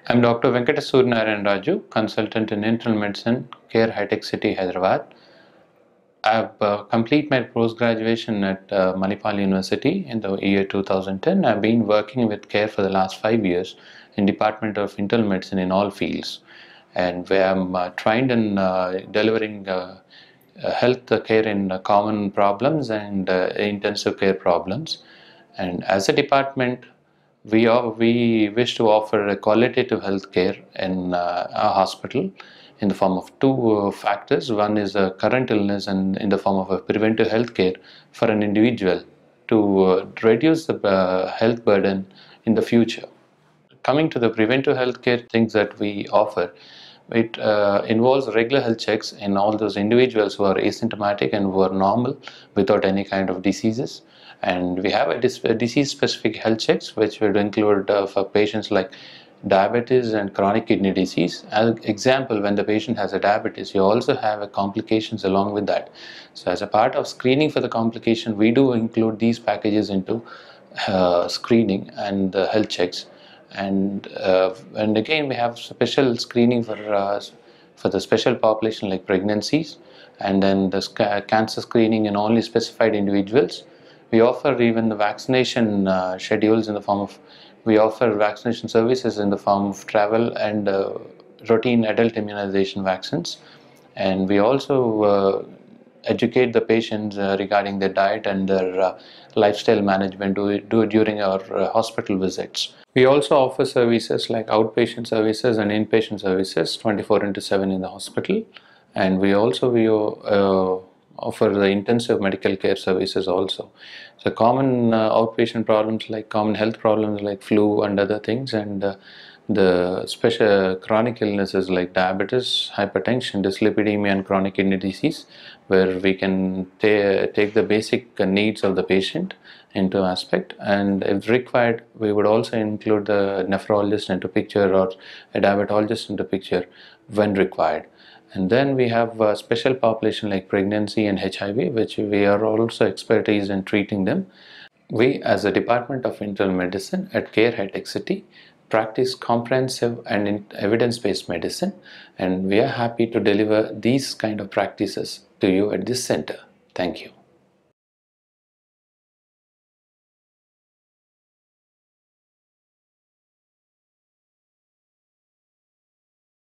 I'm Dr. Venkateswarnarayan Raju, consultant in internal medicine, Care High Tech City, Hyderabad. I've completed my post-graduation at Manipal University in the year 2010. I've been working with care for the last 5 years in Department of Internal Medicine in all fields, and where I'm trained in delivering health care in common problems and intensive care problems. And as a department, we wish to offer a qualitative health care in our hospital in the form of two factors. One is a current illness, and in the form of a preventive health care for an individual to reduce the health burden in the future. Coming to the preventive healthcare things that we offer, it involves regular health checks in all those individuals who are asymptomatic and who are normal without any kind of diseases. And we have a disease-specific health checks, which would include for patients like diabetes and chronic kidney disease. As example, when the patient has a diabetes, you also have a complications along with that. So as a part of screening for the complication, we do include these packages into screening and health checks. And again, we have special screening for the special population like pregnancies, and then the cancer screening in only specified individuals. We offer even the vaccination schedules in the form of, we offer vaccination services in the form of travel and routine adult immunization vaccines. And we also educate the patients regarding their diet and their lifestyle management do during our hospital visits. We also offer services like outpatient services and inpatient services 24/7 in the hospital, and we offer the intensive medical care services also. So common outpatient problems like common health problems like flu and other things, and the special chronic illnesses like diabetes, hypertension, dyslipidemia, and chronic kidney disease, where we can take the basic needs of the patient into aspect, and if required, we would also include the nephrologist into picture or a diabetologist into picture when required. And then we have a special population like pregnancy and HIV, which we are also expertise in treating them. We, as a Department of Internal Medicine at Care High Tech City, practice comprehensive and evidence-based medicine, and we are happy to deliver these kind of practices to you at this center. Thank you.